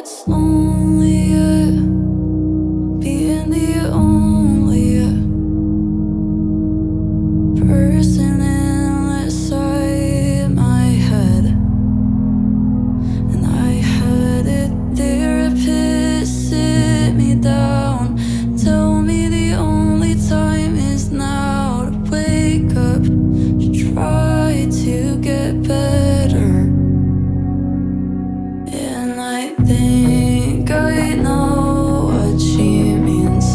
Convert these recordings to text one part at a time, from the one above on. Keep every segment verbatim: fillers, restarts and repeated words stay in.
it's only you, being the only person inside my head. And I had a therapist sit me down, tell me the only time is now to wake up, to try to get better. And I think I know what she means.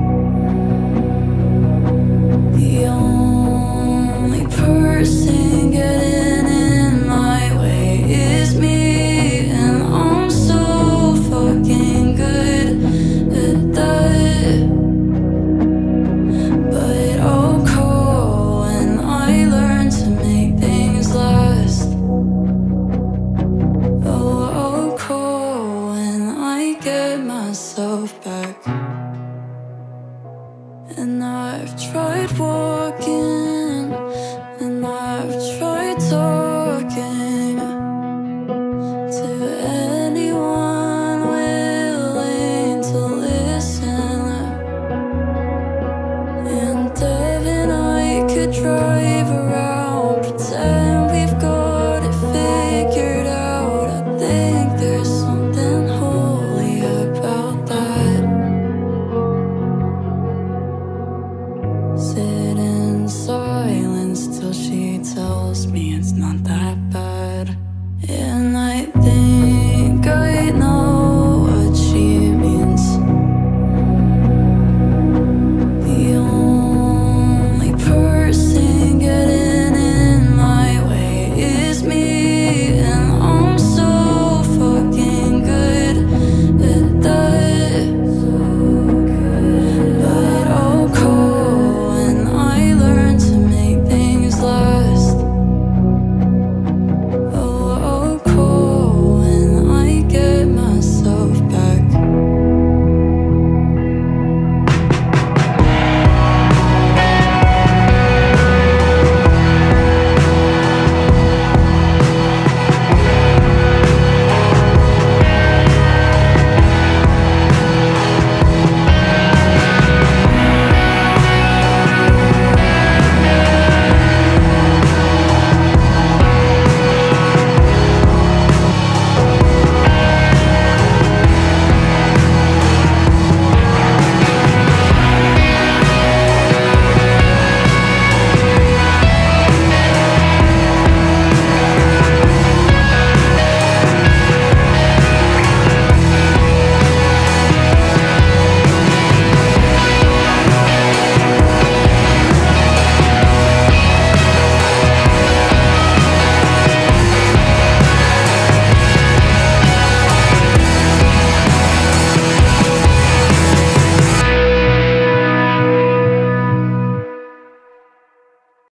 The only person getting in my way is me, and I'm so fucking good at that. But I'll call when I learn to make things last. Oh, I'll call when I get myself back. And I've tried walking, and I've tried talking to anyone willing to listen. And Devin, I could try